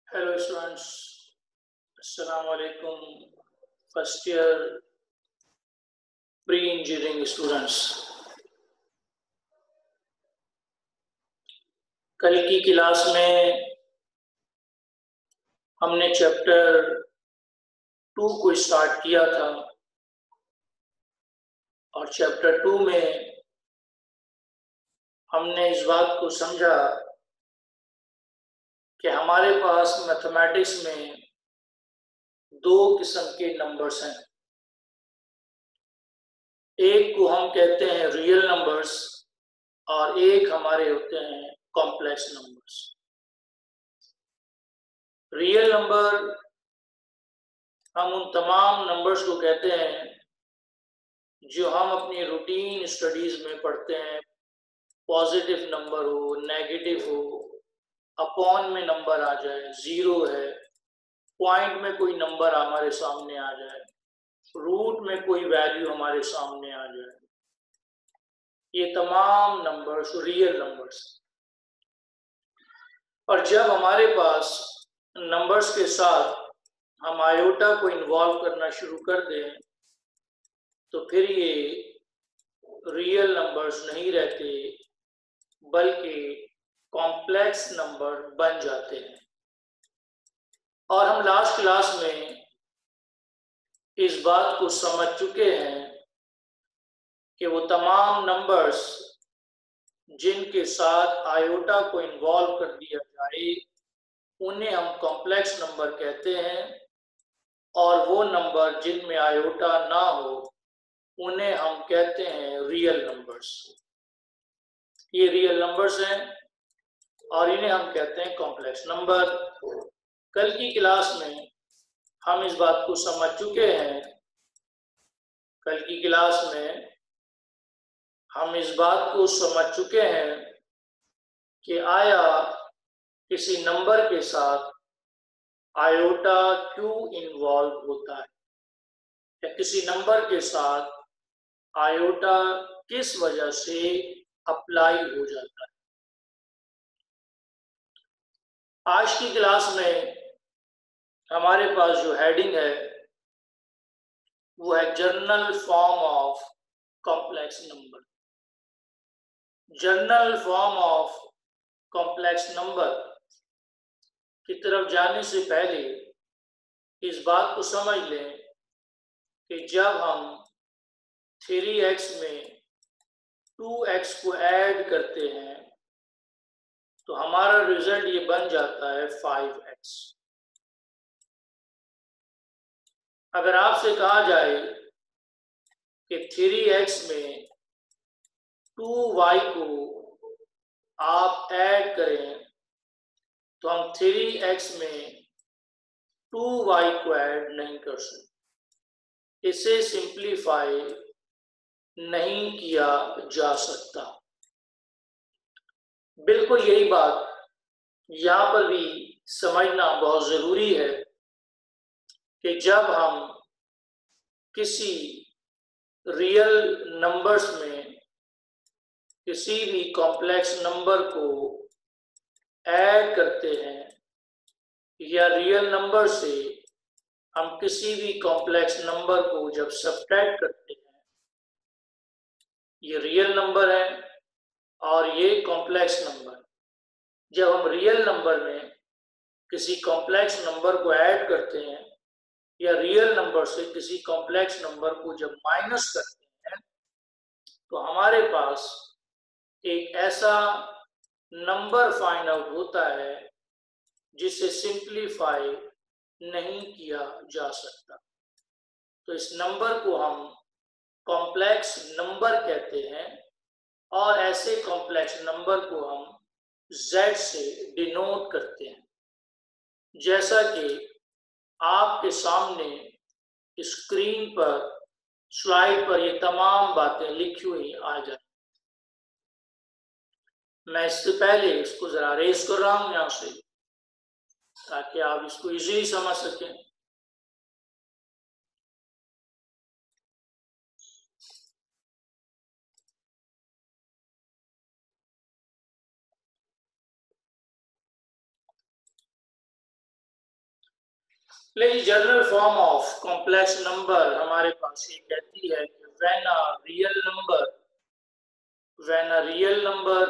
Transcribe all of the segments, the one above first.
Hello students, Assalamu alaikum. First year pre-engineering students. कल की class में हमने चैप्टर 2 को स्टार्ट किया था और चैप्टर 2 में हमने इस बात को समझा कि हमारे पास मैथमेटिक्स में दो किस्म के नंबर्स हैं। एक को हम कहते हैं रियल नंबर्स और एक हमारे होते हैं कॉम्प्लेक्स नंबर्स। रियल नंबर हम उन तमाम नंबर्स को कहते हैं जो हम अपनी रूटीन स्टडीज में पढ़ते हैं। पॉजिटिव नंबर हो, नेगेटिव हो, अपॉन में नंबर आ जाए, जीरो है, पॉइंट में कोई नंबर हमारे सामने आ जाए, रूट में कोई वैल्यू हमारे सामने आ जाए, ये तमाम नंबर्स रियल नंबर्स। और जब हमारे पास नंबर्स के साथ हम आयोटा को इन्वॉल्व करना शुरू कर दें तो फिर ये रियल नंबर्स नहीं रहते बल्कि कॉम्प्लेक्स नंबर बन जाते हैं। और हम लास्ट क्लास में इस बात को समझ चुके हैं कि वो तमाम नंबर्स जिनके साथ आयोटा को इन्वॉल्व कर दिया जाए उन्हें हम कॉम्प्लेक्स नंबर कहते हैं, और वो नंबर जिनमें आयोटा ना हो उन्हें हम कहते हैं रियल नंबर्स। ये रियल नंबर्स हैं और इन्हें हम कहते हैं कॉम्प्लेक्स नंबर। कल की क्लास में हम इस बात को समझ चुके हैं कि आया किसी नंबर के साथ आयोटा क्यों इन्वॉल्व होता है, या किसी नंबर के साथ आयोटा किस वजह से अप्लाई हो जाता है। आज की क्लास में हमारे पास जो हेडिंग है वो है general form of complex number. General form of complex number की तरफ जाने से पहले इस बात को समझ लें कि जब हम 3x में 2x को ऐड करते हैं तो हमारा रिजल्ट ये बन जाता है 5x। अगर आपसे कहा जाए कि 3x में 2y को आप ऐड करें तो हम 3x में 2y को ऐड नहीं कर सकते, इसे सिंप्लीफाई नहीं किया जा सकता। बिल्कुल यही बात यहाँ पर भी समझना बहुत जरूरी है कि जब हम किसी रियल नंबर्स में किसी भी कॉम्प्लेक्स नंबर को ऐड करते हैं या रियल नंबर से हम किसी भी कॉम्प्लेक्स नंबर को जब सब्ट्रैक्ट करते हैं, ये रियल नंबर है और ये कॉम्प्लेक्स नंबर। जब हम रियल नंबर में किसी कॉम्प्लेक्स नंबर को ऐड करते हैं या रियल नंबर से किसी कॉम्प्लेक्स नंबर को जब माइनस करते हैं तो हमारे पास एक ऐसा नंबर फाइंड आउट होता है जिसे सिंप्लीफाई नहीं किया जा सकता। तो इस नंबर को हम कॉम्प्लेक्स नंबर कहते हैं और ऐसे कॉम्प्लेक्स नंबर को हम Z से डिनोट करते हैं, जैसा कि आपके सामने स्क्रीन पर स्लाइड पर ये तमाम बातें लिखी हुई आ जाए। मैं इससे पहले इसको जरा रेस कर रहा हूं यहां से ताकि आप इसको इजीली समझ सकें। Please general form of complex number हमारे पास ये कहती है कि when a real number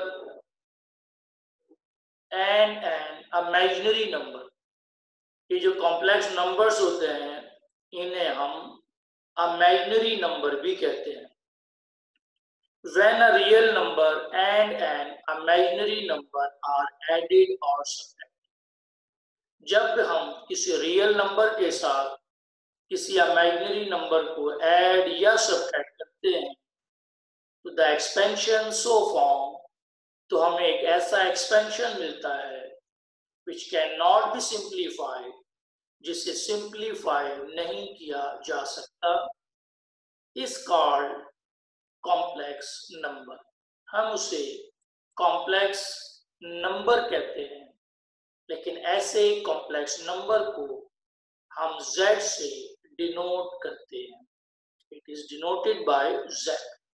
and an imaginary number, ये जो कॉम्प्लेक्स नंबर्स होते हैं इन्हें हम इमेजिनरी नंबर भी कहते हैं। When a real number and an imaginary number are added or subtracted, जब हम किसी रियल नंबर के साथ किसी इमेजिनरी नंबर को ऐड या सब्ट्रैक्ट करते हैं तो द एक्सपेंशन सो फॉर्म, तो हमें एक ऐसा एक्सपेंशन मिलता है which cannot be simplified, जिसे सिंप्लीफाई नहीं किया जा सकता, is called कॉम्प्लेक्स नंबर। हम उसे कॉम्प्लेक्स नंबर कहते हैं, लेकिन ऐसे कॉम्प्लेक्स नंबर को हम z से डिनोट करते हैं। It is denoted by z।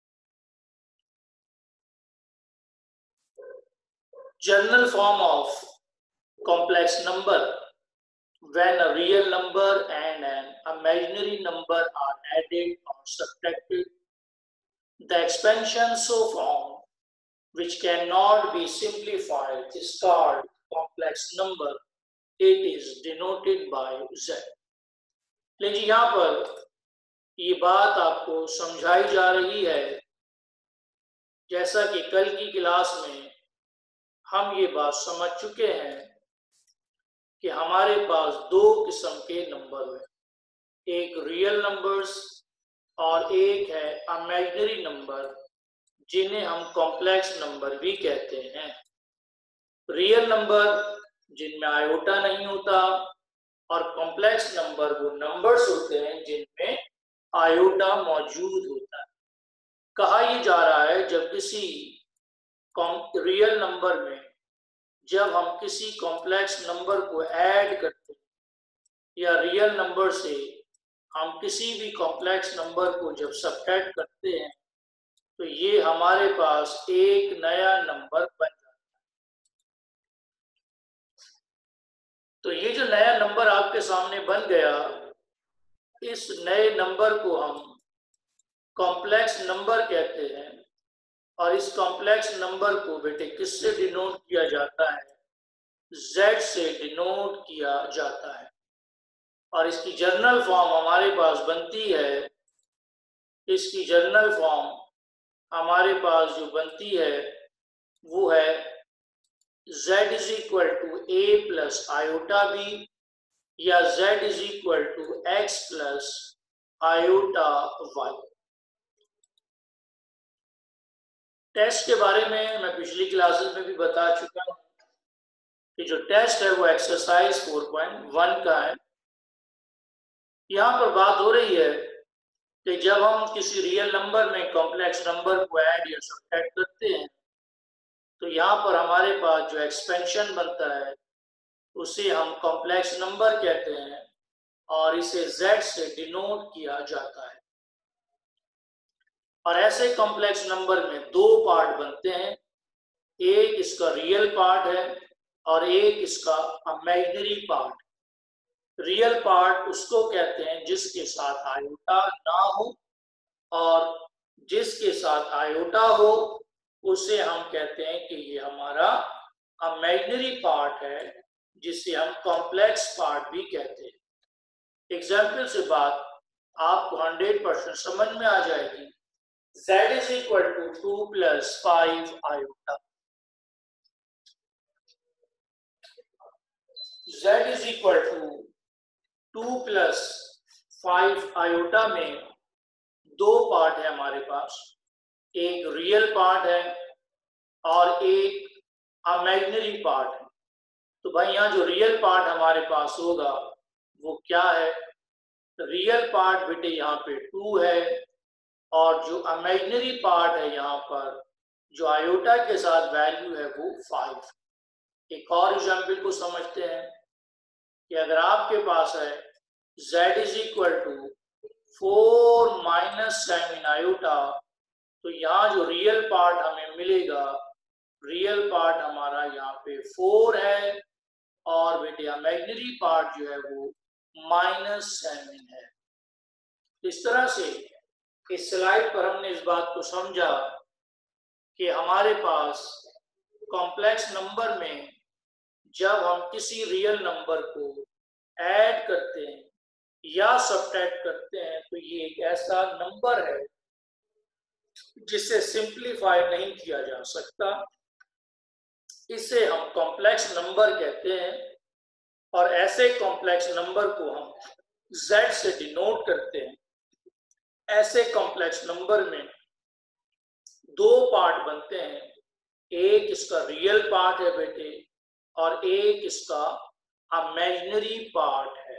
General form of complex number, when a real number and an imaginary number are added or subtracted, the expansion so formed which cannot be simplified is called complex number. It is denoted by z। लेकिन यहाँ पर ये बात आपको समझाई जा रही है, जैसा कि कल की क्लास में हम ये बात समझ चुके हैं कि हमारे पास दो किस्म के नंबर हैं, एक रियल नंबर्स और एक है इमेजिनरी नंबर, जिन्हें हम कॉम्प्लेक्स नंबर भी कहते हैं। रियल नंबर जिनमें आयोटा नहीं होता और कॉम्प्लेक्स नंबर वो नंबर्स होते हैं जिनमें आयोटा मौजूद होता है। कहा यह जा रहा है जब किसी रियल नंबर में जब हम किसी कॉम्प्लेक्स नंबर को ऐड करते हैं या रियल नंबर से हम किसी भी कॉम्प्लेक्स नंबर को जब सब्ट्रैक्ट करते हैं तो ये हमारे पास एक नया नंबर बन जाता है। तो ये जो नया नंबर आपके सामने बन गया, इस नए नंबर को हम कॉम्प्लेक्स नंबर कहते हैं। और इस कॉम्प्लेक्स नंबर को बेटे किससे डिनोट किया जाता है? z से डिनोट किया जाता है। और इसकी जर्नल फॉर्म हमारे पास बनती है, इसकी जर्नल फॉर्म हमारे पास जो बनती है वो है z is equal to a plus iota B या z is equal to x plus iota y। Test के बारे में मैं पिछली क्लासेस में भी बता चुका हूं कि जो टेस्ट है वो एक्सरसाइज 4.1 का है। यहाँ पर बात हो रही है कि जब हम किसी रियल नंबर में कॉम्प्लेक्स नंबर को ऐड या सब्ट्रैक्ट करते हैं तो यहाँ पर हमारे पास जो एक्सपेंशन बनता है उसे हम कॉम्प्लेक्स नंबर कहते हैं और इसे z से डिनोट किया जाता है। और ऐसे कॉम्प्लेक्स नंबर में दो पार्ट बनते हैं, एक इसका रियल पार्ट है और एक इसका इमेजिनरी पार्ट। रियल पार्ट उसको कहते हैं जिसके साथ आयोटा ना हो, और जिसके साथ आयोटा हो उसे हम कहते हैं कि ये हमारा इमेजिनरी पार्ट है, जिसे हम कॉम्प्लेक्स पार्ट भी कहते हैं। एग्जाम्पल से बात आपको 100% समझ में आ जाएगी। z is equal to 2 plus 5 iota। z is equal to 2 plus 5 iota में दो पार्ट है हमारे पास, एक रियल पार्ट है और एक इमेजिनरी पार्ट है। तो भाई यहाँ जो रियल पार्ट हमारे पास होगा वो क्या है? रियल पार्ट बेटे यहाँ पे 2 है और जो इमेजिनरी पार्ट है यहाँ पर जो आयोटा के साथ वैल्यू है वो 5। एक और एग्जाम्पल को समझते हैं कि अगर आपके पास है z is equal to 4 minus sign iota, तो यहाँ जो रियल पार्ट हमें मिलेगा, रियल पार्ट हमारा यहाँ पे 4 है और बेटे इमेजिनरी पार्ट जो है वो -7 है। इस तरह से इस स्लाइड पर हमने इस बात को समझा कि हमारे पास कॉम्प्लेक्स नंबर में जब हम किसी रियल नंबर को ऐड करते हैं या सब्ट्रैक्ट करते हैं तो ये एक ऐसा नंबर है जिसे सिंप्लीफाई नहीं किया जा सकता। इसे हम कॉम्प्लेक्स नंबर कहते हैं और ऐसे कॉम्प्लेक्स नंबर को हम z से डिनोट करते हैं। ऐसे कॉम्प्लेक्स नंबर में दो पार्ट बनते हैं, एक इसका रियल पार्ट है बेटे और एक इसका इमेजिनरी पार्ट है।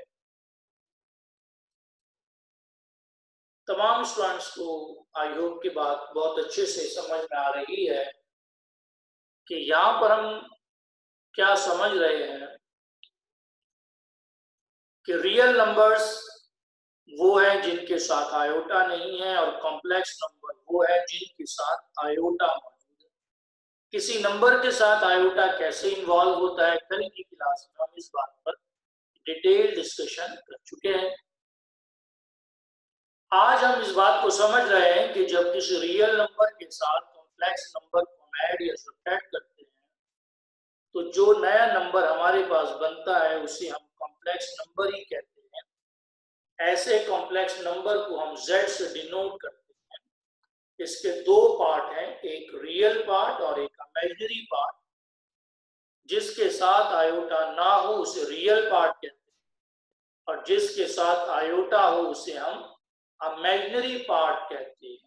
तमाम स्टूडेंट्स को आई होप की बात बहुत अच्छे से समझ में आ रही है कि यहां पर हम क्या समझ रहे हैं कि रियल नंबर्स वो है जिनके साथ आयोटा नहीं है और कॉम्प्लेक्स नंबर वो है जिनके साथ आयोटा मौजूद है। किसी नंबर के साथ आयोटा कैसे इन्वॉल्व होता है, कल की क्लास में हम इस बात पर डिटेल डिस्कशन कर चुके हैं। आज हम इस बात को समझ रहे हैं कि जब किसी रियल नंबर के साथ कॉम्प्लेक्स नंबर को ऐड या सब्ट्रैक्ट करते हैं तो जो नया नंबर हमारे पास बनता है उसे हम कॉम्प्लेक्स नंबर ही कहते हैं। ऐसे कॉम्प्लेक्स नंबर को हम z से डिनोट करते हैं। इसके दो पार्ट हैं, एक रियल पार्ट और एक इमेजिनरी पार्ट। जिसके साथ आयोटा ना हो उसे रियल पार्ट कहते हैं और जिसके साथ आयोटा हो उसे हम इमेजिनरी पार्ट कहते हैं।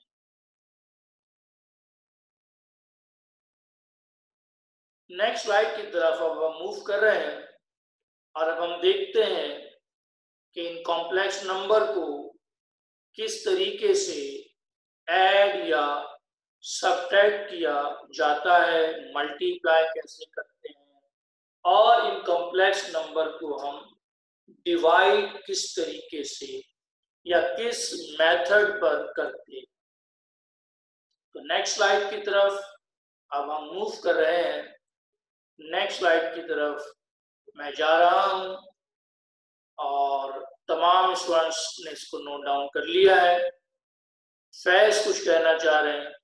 नेक्स्ट स्लाइड की तरफ अब हम मूव कर रहे हैं और अब हम देखते हैं कि इन कॉम्प्लेक्स नंबर को किस तरीके से ऐड या सब्ट्रैक्ट किया जाता है, मल्टीप्लाई कैसे करते हैं और इन कॉम्प्लेक्स नंबर को हम डिवाइड किस तरीके से या किस मेथड पर करते हैं। तो नेक्स्ट स्लाइड की तरफ अब हम मूव कर रहे हैं। नेक्स्ट स्लाइड की तरफ मैं जा रहा हूं और तमाम स्टूडेंट्स ने इसको नोट डाउन कर लिया है। फैज कुछ कहना चाह रहे हैं?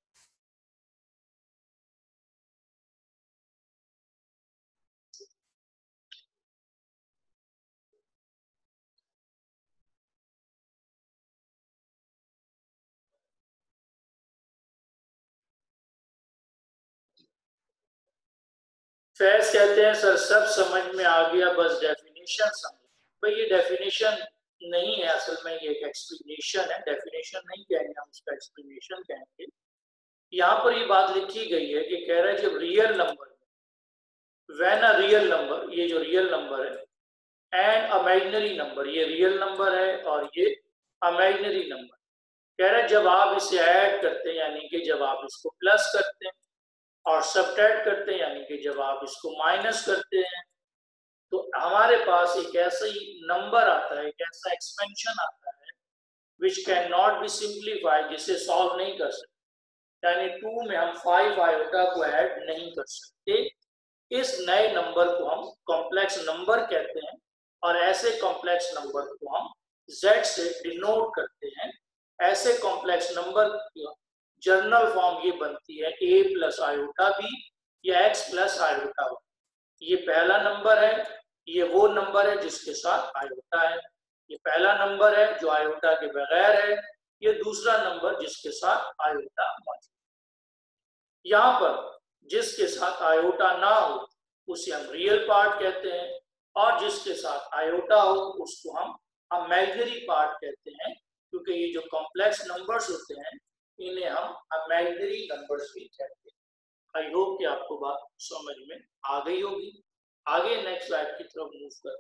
फैज कहते हैं सर सब समझ में आ गया, बस डेफिनेशन समझ। भाई ये डेफिनेशन नहीं है, असल में ये एक एक्सप्लेनेशन है। डेफिनेशन नहीं कहेंगे हम, उसका एक्सप्लेनेशन कहेंगे। यहाँ पर ये बात लिखी गई है कि कह रहा है जब real number, when a real number, ये जो रियल नंबर है एंड इमेजिनरी नंबर, ये रियल नंबर है और ये इमेजिनरी नंबर, कह रहा है जब आप इसे ऐड करते हैं यानी कि जब आप इसको प्लस करते हैं और सब्ट्रैक्ट करते हैं यानी कि जब आप इसको माइनस करते हैं तो हमारे पास एक ऐसा ही नंबर आता है, एक ऐसा एक्सपेंशन आता है which can not be simplified, जिसे सॉल्व नहीं कर सकते। यानी 2 में हम 5 आयोटा को ऐड नहीं कर सकते। इस नए नंबर को हम कॉम्प्लेक्स नंबर कहते हैं और ऐसे कॉम्प्लेक्स नंबर को हम z से डिनोट करते हैं। ऐसे कॉम्प्लेक्स नंबर की जर्नल फॉर्म ये बनती है a प्लस आयोटा b या x प्लस आयोटा b। ये पहला नंबर है, ये वो नंबर है जिसके साथ आयोटा है। ये पहला नंबर है जो आयोटा के बगैर है, ये दूसरा नंबर जिसके साथ आयोटा मौजूद है। यहाँ पर जिसके साथ आयोटा ना हो उसे हम रियल पार्ट कहते हैं और जिसके साथ आयोटा हो उसको हम इमेजिनरी पार्ट कहते हैं, क्योंकि ये जो कॉम्प्लेक्स नंबर्स होते हैं इन्हें हम इमेजिनरी नंबर्स भी कहते हैं। आई होप कि आपको बात समझ में आ गई होगी। आगे नेक्स्ट स्लाइड की तरफ मूव कर।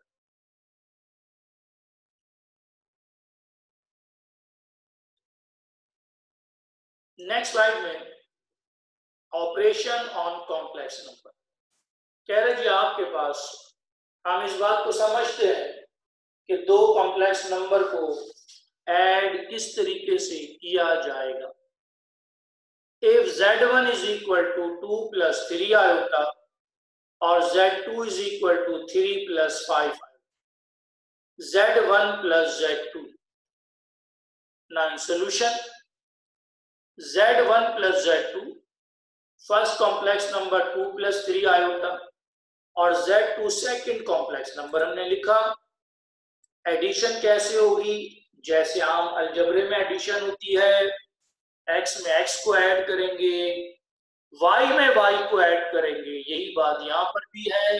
नेक्स्ट स्लाइड में ऑपरेशन ऑन कॉम्प्लेक्स नंबर कह रहे जी आपके पास हम इस बात को समझते हैं कि दो कॉम्प्लेक्स नंबर को ऐड किस तरीके से किया जाएगा। If z1 is equal to 2 plus 3 iota और z2 is equal to 3 plus 5 iota, Z1 plus Z2. Now in solution, Z1 plus Z2, first complex number 2 plus 3 iota और Z2 सेकेंड कॉम्प्लेक्स नंबर हमने लिखा। Addition कैसे होगी? जैसे आम अलजबरे में addition होती है, x में x को ऐड करेंगे, y में y को ऐड करेंगे, यही बात यहां पर भी है।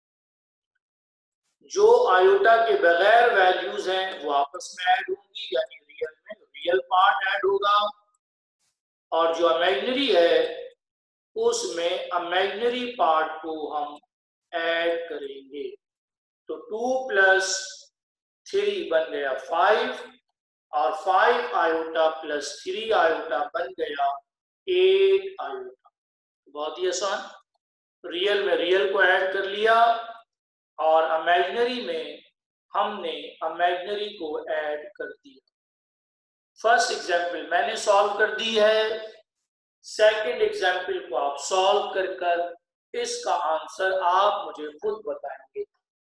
जो आयोटा के बगैर वैल्यूज हैं वो आपस में ऐड होंगी, यानी रियल में रियल पार्ट ऐड होगा, और जो इमेजिनरी है उसमें इमेजिनरी पार्ट को हम ऐड करेंगे। तो 2 plus 3 बन गया 5 और 5 आयोटा प्लस 3 आयोटा बन गया 8 आयोटा। बहुत ही आसान। रियल में रियल को ऐड कर लिया और इमेजिनरी में हमने इमेजिनरी को ऐड कर दिया। फर्स्ट एग्जाम्पल मैंने सॉल्व कर दी है, सेकंड एग्जाम्पल को आप सॉल्व कर इसका आंसर आप मुझे खुद बताएंगे।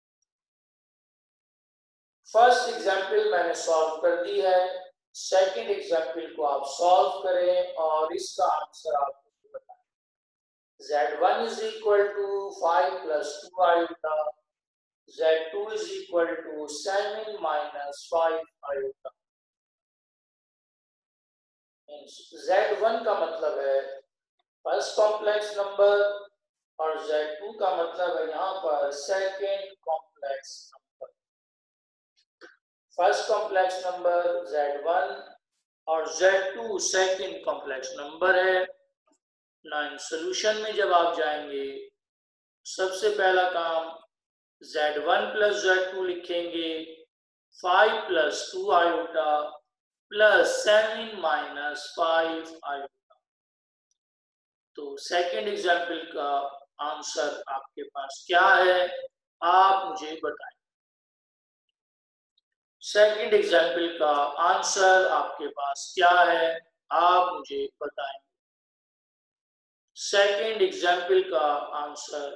फर्स्ट एग्जाम्पल मैंने सॉल्व कर दी है, सेकंड एग्जाम्पल को आप सॉल्व करें और इसका आंसर आप मुझे बताएं। Z1 is equal to 5 plus 2 iota, Z2 is equal to 7 minus 5 iota। Z1 का मतलब है फर्स्ट कॉम्प्लेक्स नंबर और Z2 का मतलब है यहाँ पर second complex number. First complex number Z1 और Z2 सेकेंड कॉम्प्लेक्स नंबर है। ना इन सोल्यूशन में जब आप जाएंगे, सबसे पहला काम Z1 प्लस Z2 लिखेंगे, 5 plus 2 iota plus 7 minus 5 iota. तो सेकेंड एग्जाम्पल का आंसर आपके पास क्या है, आप मुझे बताएं। सेकेंड एग्जाम्पल का आंसर आपके पास क्या है, आप मुझे बताएं। सेकेंड एग्जाम्पल का आंसर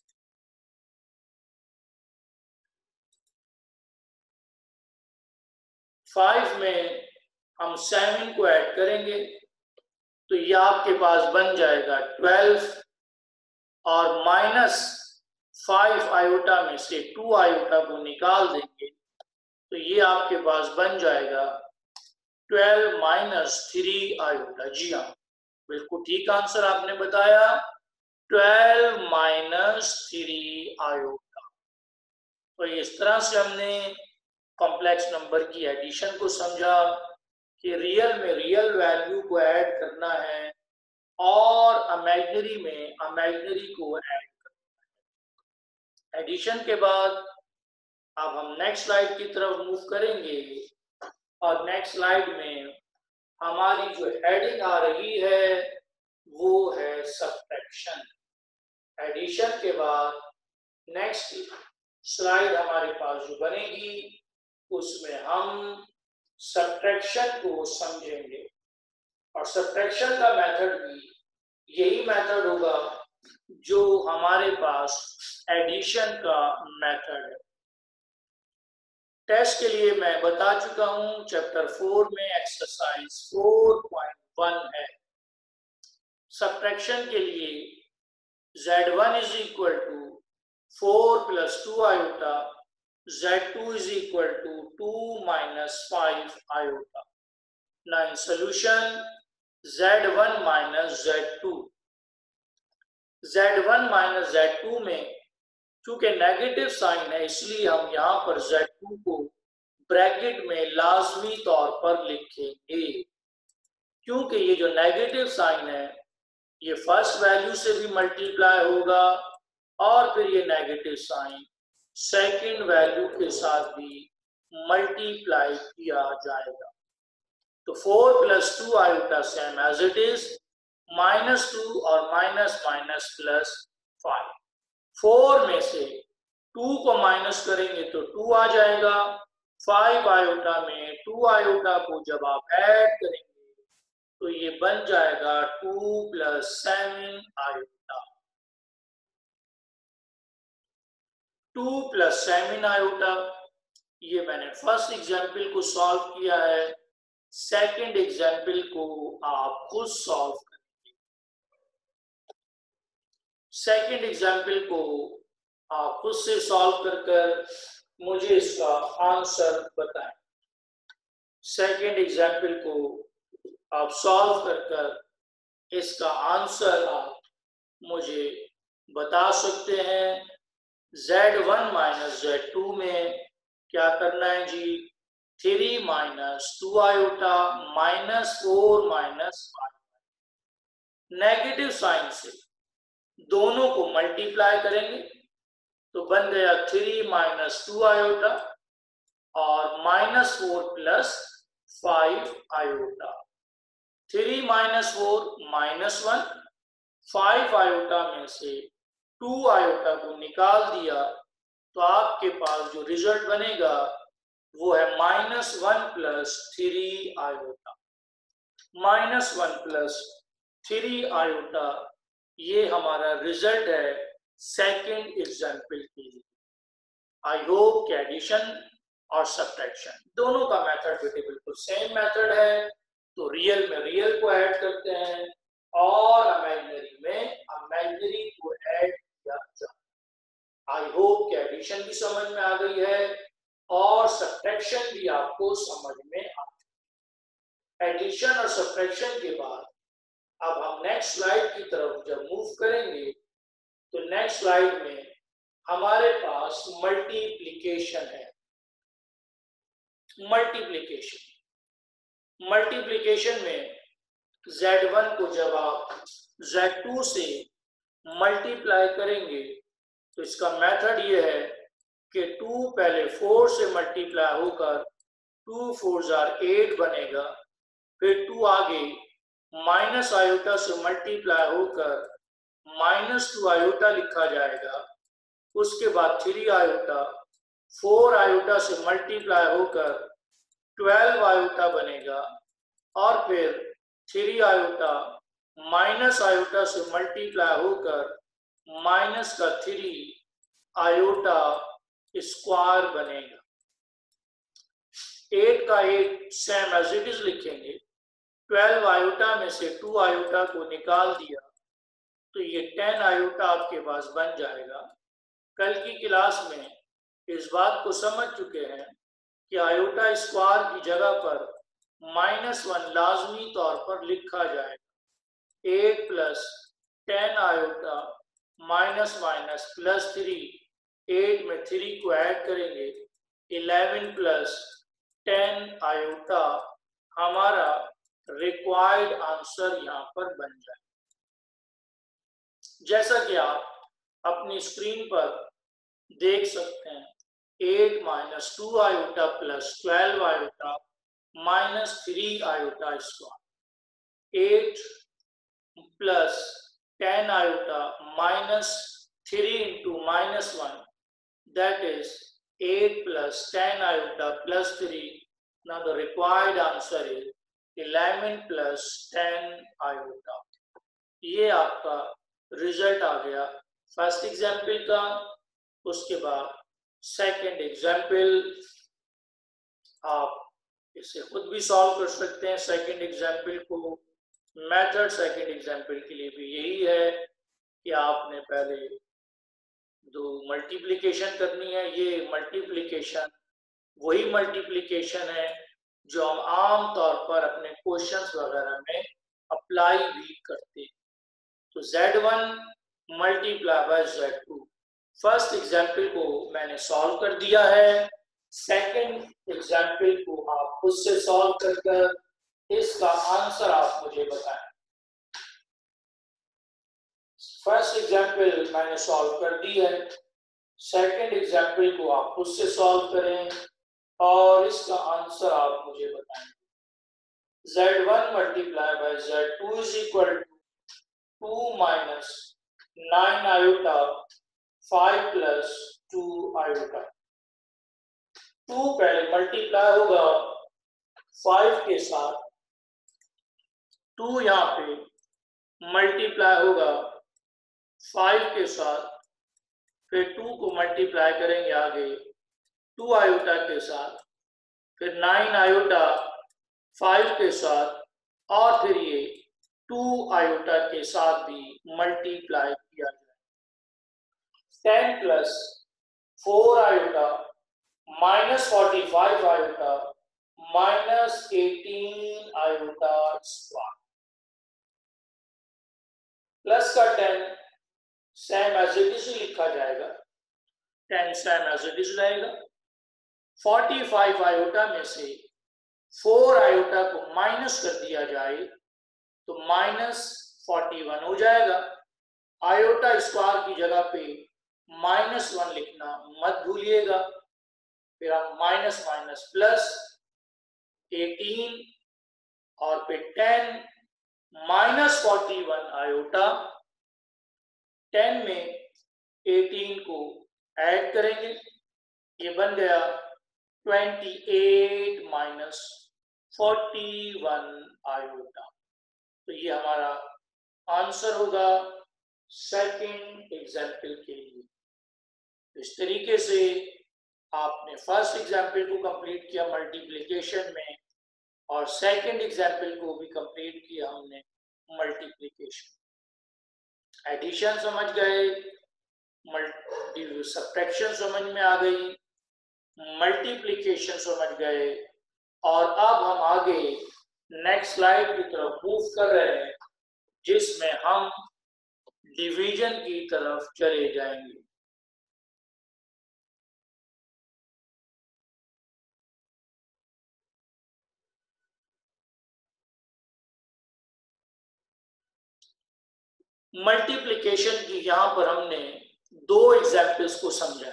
फाइव में हम 7 को ऐड करेंगे तो ये आपके पास बन जाएगा 12 और माइनस 5 आयोटा में से 2 आयोटा को निकाल देंगे तो ये आपके पास बन जाएगा 12 माइनस 3 आयोटा। जी हाँ, बिल्कुल ठीक आंसर आपने बताया, 12 माइनस 3 आयोटा। तो इस तरह से हमने कॉम्प्लेक्स नंबर की एडिशन को समझा कि रियल में रियल वैल्यू को ऐड करना है और इमेजिनरी में इमेजिनरी को ऐड करना है। एडिशन के बाद अब हम नेक्स्ट स्लाइड की तरफ मूव करेंगे और नेक्स्ट स्लाइड में हमारी जो हेडिंग आ रही है वो है सब्ट्रैक्शन। एडिशन के बाद नेक्स्ट स्लाइड हमारे पास जो बनेगी उसमें हम सब्ट्रैक्शन को समझेंगे और सब्ट्रैक्शन का मेथड भी यही मेथड होगा जो हमारे पास एडिशन का मेथड है। टेस्ट के लिए मैं बता चुका हूं, चैप्टर 4 में एक्सरसाइज 4.1 है। सब्ट्रैक्शन के लिए Z1 is equal to 4 plus 2 iota, Z2 is equal to 2 minus 5 iota. Now in solution, Z1 minus Z2, Z1 minus Z2 में चूंकि नेगेटिव साइन है इसलिए हम यहाँ पर Z2 को ब्रैकेट में लाजमी तौर पर लिखेंगे, क्योंकि ये जो नेगेटिव साइन है ये फर्स्ट वैल्यू से भी मल्टीप्लाई होगा और फिर ये नेगेटिव साइन सेकंड वैल्यू के साथ भी मल्टीप्लाई किया जाएगा। तो 4 plus 2 iota same as it is, -2 और माइनस माइनस प्लस 5। 4 में से 2 को माइनस करेंगे तो 2 आ जाएगा। 5 आयोटा में 2 आयोटा को जब आप ऐड करेंगे तो ये बन जाएगा 2 प्लस 7 आयोटा। 2 प्लस 7 आयोटा ये मैंने फर्स्ट एग्जाम्पल को सॉल्व किया है। सेकंड एग्जाम्पल को आप खुद सॉल्व करेंगे। सेकंड एग्जाम्पल को आप खुद से सॉल्व कर मुझे इसका आंसर बताएं। सेकंड एग्जाम्पल को आप सॉल्व कर इसका आंसर आप मुझे बता सकते हैं। Z1 माइनस Z2 में क्या करना है जी? 3 minus 2 iota minus 4 minus 5। Negative sign से दोनों को मल्टीप्लाई करेंगे तो बन गया 3 माइनस 2 आयोटा और minus 4 plus 5 iota. 3 minus 4 minus 1, 5 iota में से 2 आयोटा को निकाल दिया तो आपके पास जो रिजल्ट बनेगा वो है -1 प्लस 3 आयोटा। -1 प्लस 3 आयोटा ये हमारा रिजल्ट है सेकंड एग्जाम्पल के लिए। आई होप कि एडिशन और सब्ट्रैक्शन दोनों का मेथड भी बिल्कुल सेम मेथड है। तो रियल में रियल को ऐड करते हैं और इमेजिनरी में इमेजिनरी को ऐड किया जाता है। आई होप कि एडिशन भी समझ में आ गई है और सब्ट्रैक्शन भी आपको समझ में आ गई। एडिशन और सब्ट्रैक्शन के बाद अब हम नेक्स्ट स्लाइड की तरफ जब मूव करेंगे तो नेक्स्ट स्लाइड में हमारे पास मल्टीप्लिकेशन है। मल्टीप्लिकेशन में Z1 को जब आप Z2 से मल्टीप्लाई करेंगे तो इसका मेथड ये है कि 2 पहले 4 से मल्टीप्लाई होकर 2 4 8 बनेगा, फिर 2 आगे माइनस आयोटा से मल्टीप्लाई होकर -2 आयोटा लिखा जाएगा। उसके बाद 3 आयोटा 4 आयोटा से मल्टीप्लाई होकर 12 आयोटा बनेगा और फिर 3 आयोटा माइनस आयोटा से मल्टीप्लाई होकर -3 आयोटा स्क्वायर बनेगा। 8 का 8 सेम एज इट इज लिखेंगे। 12 आयोटा में से 2 आयोटा को निकाल दिया तो ये 10 आयोटा आपके पास बन जाएगा। कल की क्लास में इस बात को समझ चुके हैं कि आयोटा स्क्वायर की जगह पर -1 लाजमी तौर पर लिखा जाएगा। 8 plus 10 iota minus minus plus 3, 8 में 3 को ऐड करेंगे 11 प्लस 10 आयोटा हमारा रिक्वायर्ड आंसर यहाँ पर बन जाए। जैसा कि आप अपनी स्क्रीन पर देख सकते हैं 8 minus 2 iota plus 12 iota -3 iota square. 8 plus 10 iota minus 3 into -1, that is 8 plus 10 iota plus 3. Now the required answer is 11 plus 10 iota. ये आपका रिजल्ट आ गया फर्स्ट एग्जाम्पल का। उसके बाद सेकंड एग्जाम्पल आप इसे खुद भी सॉल्व कर सकते हैं। सेकंड एग्जाम्पल को मेथड सेकंड एग्जाम्पल के लिए भी यही है कि आपने पहले दो मल्टीप्लिकेशन करनी है। ये मल्टीप्लिकेशन वही मल्टीप्लिकेशन है जो हम आम तौर पर अपने क्वेश्चंस वगैरह में अप्लाई भी करते हैं। तो Z1 multiply by Z2 first example को मैंने सॉल्व कर दिया है। सेकंड एग्जाम्पल को आप खुद से सॉल्व कर इसका आंसर आप मुझे बताएं। फर्स्ट एग्जाम्पल मैंने सॉल्व कर दी है। सेकंड एग्जाम्पल को आप खुद से सॉल्व करें और इसका आंसर आप मुझे बताएं। Z1 multiply by Z2 is equal to 2 minus 9 iota 5 plus 2 iota. 2 पहले मल्टीप्लाई होगा 5 के साथ, 2 यहाँ पे मल्टीप्लाई होगा 5 के साथ, फिर 2 को मल्टीप्लाई करेंगे आगे 2 आयोटा के साथ, फिर 9 आयोटा 5 के साथ, और फिर ये 2 आयोटा के साथ भी मल्टीप्लाई किया जाए। 10 plus 4 iota minus 45 iota minus 18 iota square plus का 10 सेम एज इट इज लिखा जाएगा, 10 सेम एज इट इज रहेगा। 45 आयोटा में से 4 आयोटा को माइनस कर दिया जाए तो माइनस 41 हो जाएगा। आयोटा स्क्वायर की जगह पे -1 लिखना मत भूलिएगा। फिर हम माइनस माइनस प्लस 18 और फिर 10 माइनस 41 आयोटा, 10 में 18 को ऐड करेंगे, ये बन गया 28 माइनस 41 आयोटा। तो ये हमारा आंसर होगा सेकंड एग्जाम्पल के लिए। इस तरीके से आपने फर्स्ट एग्जाम्पल को कंप्लीट किया मल्टीप्लिकेशन में, और सेकंड एग्जाम्पल को भी कंप्लीट किया हमने मल्टीप्लिकेशन। एडिशन समझ गए, सब्ट्रैक्शन समझ में आ गई, मल्टीप्लिकेशन समझ गए, और अब हम आगे नेक्स्ट स्लाइड की तरफ मूव कर रहे हैं, जिसमें हम डिवीजन की तरफ चले जाएंगे। मल्टीप्लिकेशन की यहां पर हमने 2 एग्जाम्पल्स को समझा।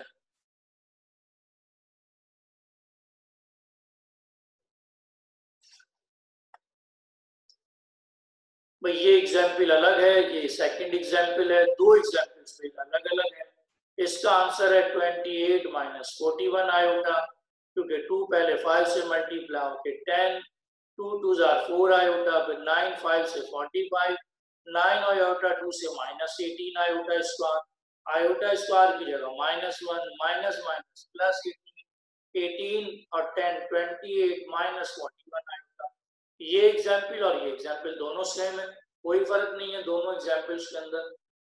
भाई ये एग्जाम्पल अलग है, ये सेकंड एग्जाम्पल है, 2 एग्जाम्पल्स पे अलग अलग है। इसका आंसर है 28 माइनस 41 आयोटा, क्योंकि 2 पहले 5 से मल्टीप्लाई होके 10, 2 2 4 आयोटा, फिर 9 5 से 45, 9 आयोटा 2 से minus 18 iota square, iota square की जगह -1 माइनस माइनस प्लस 18 और 10 28 माइनस 41 आयोटा। ये एग्जाम्पल और ये एग्जाम्पल दोनों सेम है, कोई फर्क नहीं है दोनों एग्जाम्पल्स के अंदर।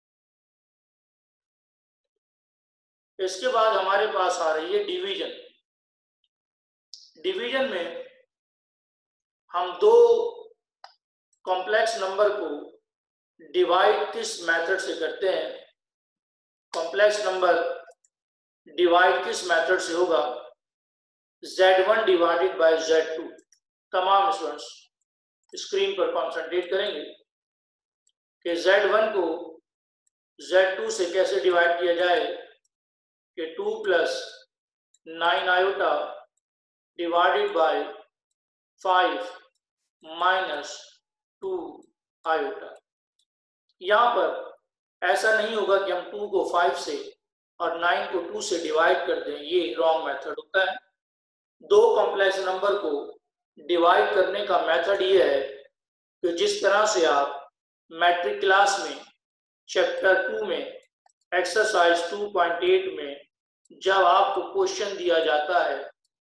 इसके बाद हमारे पास आ रही है डिवीजन। डिवीजन में हम 2 कॉम्प्लेक्स नंबर को डिवाइड किस मेथड से करते हैं? कॉम्प्लेक्स नंबर डिवाइड किस मेथड से होगा? Z1 divided by Z2। तमाम स्टूडेंट्स स्क्रीन पर कॉन्सेंट्रेट करेंगे कि Z1 को Z2 से कैसे डिवाइड किया जाए, कि 2 plus 9 iota divided by 5 minus 2 iota. यहां पर ऐसा नहीं होगा कि हम 2 को 5 से और 9 को 2 से डिवाइड कर दें, ये रॉन्ग मेथड होता है। 2 कॉम्प्लेक्स नंबर को डिवाइड करने का मेथड ये है कि जिस तरह से आप मैट्रिक क्लास में चैप्टर 2 में एक्सरसाइज 2.8 में जब आपको क्वेश्चन दिया जाता है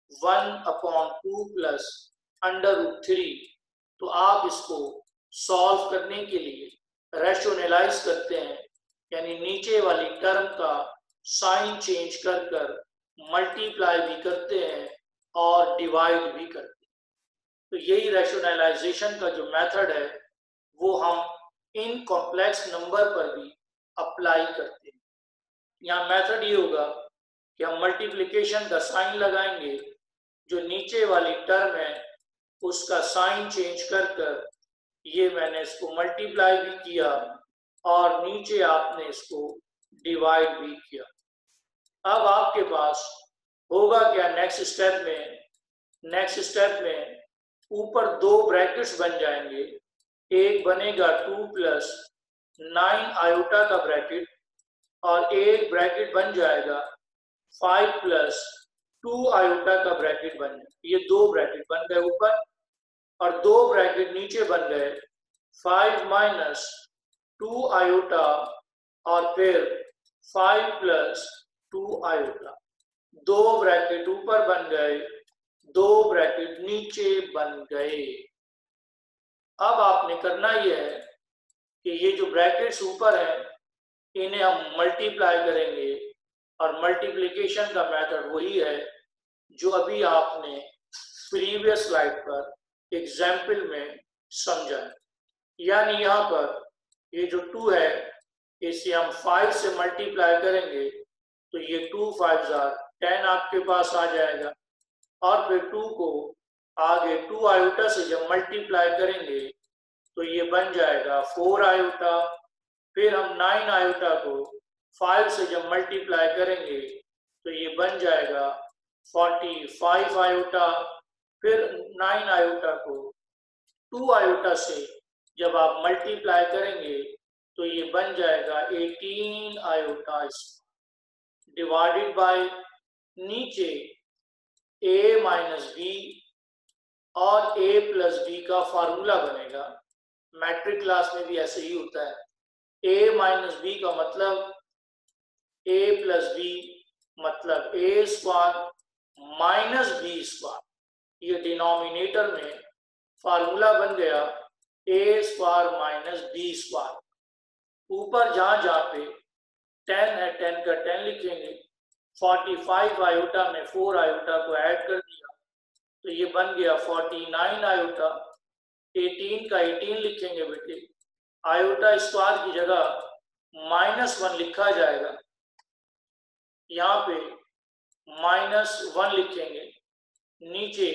1/2 प्लस √3, तो आप इसको सॉल्व करने के लिए रैशनलाइज करते हैं, यानी नीचे वाली टर्म का साइन चेंज कर कर मल्टीप्लाई भी करते हैं और डिवाइड भी करते हैं। तो यही रैशनलाइजेशन का जो मेथड है वो हम इन कॉम्प्लेक्स नंबर पर भी अप्लाई करते हैं। यहाँ मेथड ये होगा कि हम मल्टीप्लिकेशन का साइन लगाएंगे, जो नीचे वाली टर्म है उसका साइन चेंज कर कर ये मैंने इसको मल्टीप्लाई भी किया और नीचे आपने इसको डिवाइड भी किया। अब आपके पास होगा क्या नेक्स्ट स्टेप में? नेक्स्ट स्टेप में ऊपर 2 ब्रैकेट्स बन जाएंगे, एक बनेगा 2 प्लस 9 आयोटा का ब्रैकेट, और एक ब्रैकेट बन जाएगा 5 प्लस 2 आयोटा का ब्रैकेट बन जाएगा। ये 2 ब्रैकेट बन गए ऊपर, और 2 ब्रैकेट नीचे बन गए 5 माइनस 2 आयोटा और फिर 5 प्लस 2 आयोटा। दो ब्रैकेट ऊपर बन गए, दो ब्रैकेट नीचे बन गए। अब आपने करना यह है कि ये जो ब्रैकेट्स ऊपर हैं इन्हें हम मल्टीप्लाई करेंगे, और मल्टीप्लिकेशन का मेथड वही है जो अभी आपने प्रीवियस स्लाइड पर एग्जाम्पल में समझा है। यानी यहाँ पर ये जो 2 है इसे हम 5 से मल्टीप्लाई करेंगे तो ये 2 5 10 आपके पास आ जाएगा, और फिर 2 को आगे 2 आयोटा से जब मल्टीप्लाई करेंगे तो ये बन जाएगा 4 आयोटा। फिर हम 9 आयोटा को 5 से जब मल्टीप्लाई करेंगे तो ये बन जाएगा 45 आयोटा। फिर 9 आयोटा को 2 आयोटा से जब आप मल्टीप्लाई करेंगे तो ये बन जाएगा 18 आयोटा डिवाइडेड बाय नीचे a माइनस बी और a प्लस बी का फार्मूला बनेगा। मैट्रिक क्लास में भी ऐसे ही होता है। a माइनस बी का मतलब a प्लस बी मतलब a square minus B square, ये डिनोमिनेटर में फार्मूला बन गया a square minus B square. ऊपर जहां जहां पे 10 है 10 का 10 लिखेंगे, 45 आयोटा में 4 आयोटा को ऐड कर दिया तो ये बन गया 49 आयोटा। 18 का 18 लिखेंगे बेटे, आयोटा स्क्वायर की जगह -1 लिखा जाएगा, यहाँ पे -1 लिखेंगे। नीचे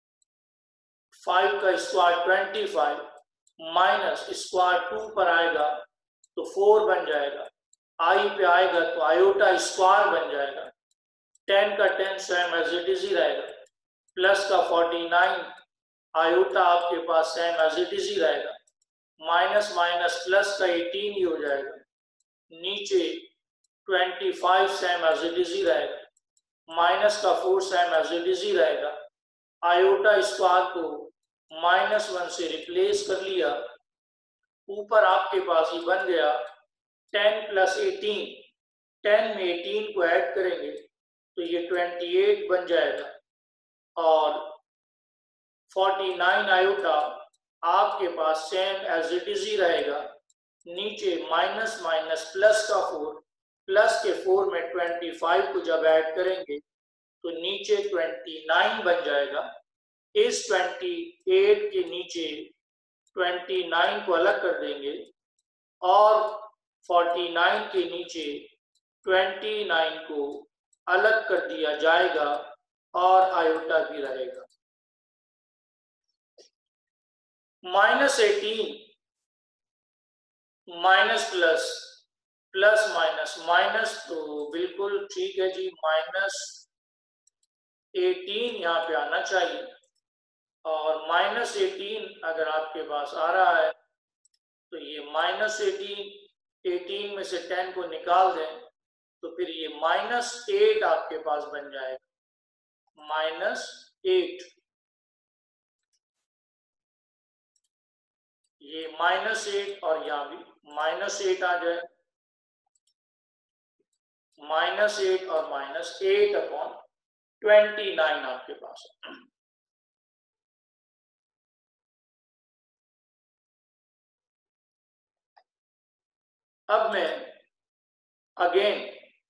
5 का स्क्वायर 25 माइनस स्क्वायर 2 पर आएगा तो 4 बन जाएगा, आई पे आएगा तो आयोटा स्क्वायर बन जाएगा। 10 का 10 सेम एज इट इज ही रहेगा, प्लस का 49 आयोटा आपके पास सेम एज इट इज ही रहेगा, माइनस माइनस प्लस का 18 ही हो जाएगा। नीचे 25 सेम एज इट इज ही रहेगा, माइनस का 4 सेम एज इट इज ही रहेगा। आयोटा स्क्वायर को -1 से रिप्लेस कर लिया, ऊपर आपके पास ये बन गया 10 प्लस 18, 10 में 18 को ऐड करेंगे तो ये 28 बन जाएगा, और 49 आयोटा आपके पास सेम एज इट इज ही रहेगा। नीचे माइनस माइनस प्लस का 4, प्लस के 4 में 25 को जब ऐड करेंगे तो नीचे 29 बन जाएगा। इस 28 के नीचे 29 को अलग कर देंगे और 49 के नीचे 29 को अलग कर दिया जाएगा और आयोटा भी रहेगा। -18 minus plus, plus minus minus, तो बिल्कुल ठीक है जी, -18 यहाँ पे आना चाहिए, और -18 अगर आपके पास आ रहा है तो ये -18 में से 10 को निकाल दें तो फिर ये -8 आपके पास बन जाएगा, -8। ये -8 और यहाँ भी -8 आ जाए, -8 और -8 अपॉन 29 आपके पास। अब मैं अगेन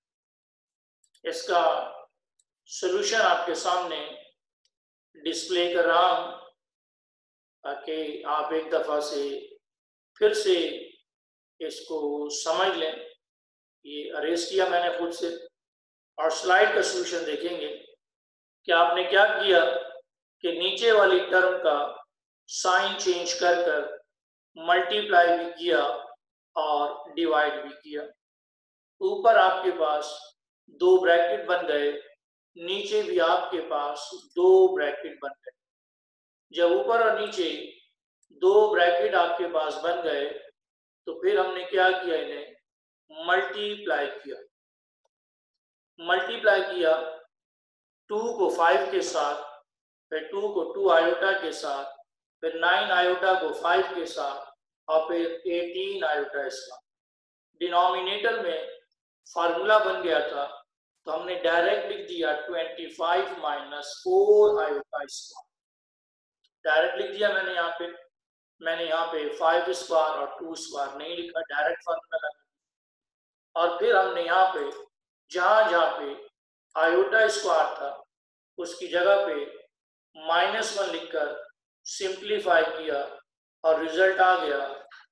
इसका सॉल्यूशन आपके सामने डिस्प्ले कर रहा हूं ताकि आप एक दफा से फिर से इसको समझ लें। ये अरेज किया मैंने खुद से, और स्लाइड का सॉल्यूशन देखेंगे कि आपने क्या किया कि नीचे वाली टर्म का साइन चेंज कर कर मल्टीप्लाई भी किया और डिवाइड भी किया। ऊपर आपके पास 2 ब्रैकेट बन गए, नीचे भी आपके पास 2 ब्रैकेट बन गए। जब ऊपर और नीचे 2 ब्रैकेट आपके पास बन गए तो फिर हमने क्या किया, इन्हें मल्टीप्लाई किया। मल्टीप्लाई किया 2 को 5 के साथ, फिर 2 को 2 आयोटा के साथ, फिर 9 आयोटा को 5 के साथ, और फिर 18 आयोटा इसका। डिनोमिनेटर में फार्मूला बन गया था तो हमने डायरेक्ट लिख दिया 25 माइनस 4 आयोटा स्क्वायर, डायरेक्ट लिख दिया मैंने यहाँ पे। मैंने यहाँ पे 5 स्क्वायर और 2 स्क्वायर नहीं लिखा, डायरेक्ट फॉर्मूला लगा। और फिर हमने यहाँ पे जहां जहां पे आयोटा स्क्वायर था उसकी जगह पे -1 लिखकर सिंप्लीफाई किया और रिजल्ट आ गया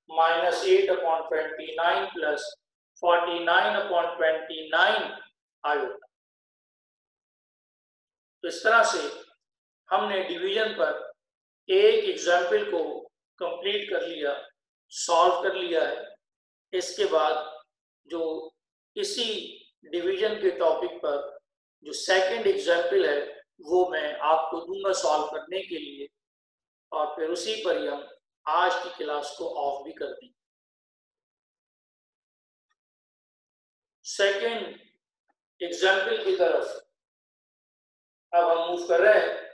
-8/29 प्लस 49/29 आयोटा। तो इस तरह से हमने डिवीजन पर एक एग्जाम्पल को कंप्लीट कर लिया, सॉल्व कर लिया है। इसके बाद जो इसी डिवीजन के टॉपिक पर जो सेकंड एग्जाम्पल है वो मैं आपको दूंगा सॉल्व करने के लिए, और फिर उसी पर ही हम आज की क्लास को ऑफ भी कर देंगे। सेकंड एग्जाम्पल की तरफ अब हम मूव कर रहे हैं।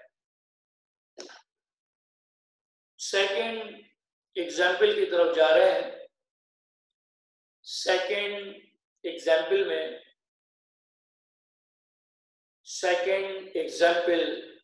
सेकंड एग्जाम्पल की तरफ जा रहे हैं। सेकंड एग्जाम्पल में सेकंड एग्जाम्पल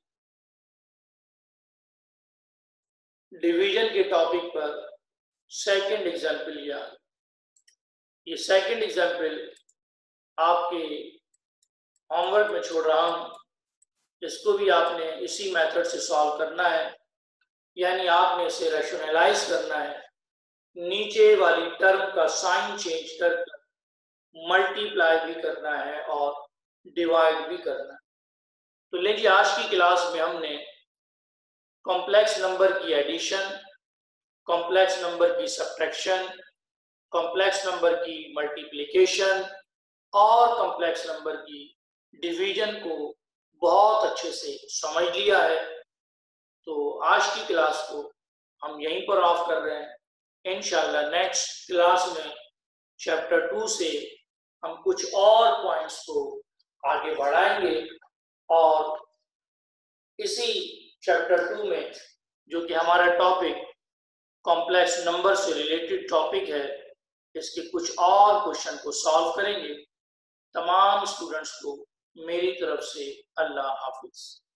डिवीजन के टॉपिक पर सेकंड एग्जाम्पल लिया। ये सेकंड एग्जाम्पल आपके होमवर्क में छोड़ रहा हूं, इसको भी आपने इसी मेथड से सॉल्व करना है, यानी आपने इसे रैशनलाइज करना है, नीचे वाली टर्म का साइन चेंज करके मल्टीप्लाई भी करना है और डिवाइड भी करना है। तो लीजिए आज की क्लास में हमने कॉम्प्लेक्स नंबर की एडिशन, कॉम्प्लेक्स नंबर की सब्ट्रैक्शन, कॉम्प्लेक्स नंबर की मल्टीप्लिकेशन और कॉम्प्लेक्स नंबर की डिवीजन को बहुत अच्छे से समझ लिया है। तो आज की क्लास को हम यहीं पर ऑफ कर रहे हैं। इंशाल्लाह नेक्स्ट क्लास में चैप्टर 2 से हम कुछ और पॉइंट्स को आगे बढ़ाएंगे, और इसी चैप्टर 2 में जो कि हमारा टॉपिक कॉम्प्लेक्स नंबर से रिलेटेड टॉपिक है, इसके कुछ और क्वेश्चन को सॉल्व करेंगे। तमाम स्टूडेंट्स को मेरी तरफ से अल्लाह हाफिज।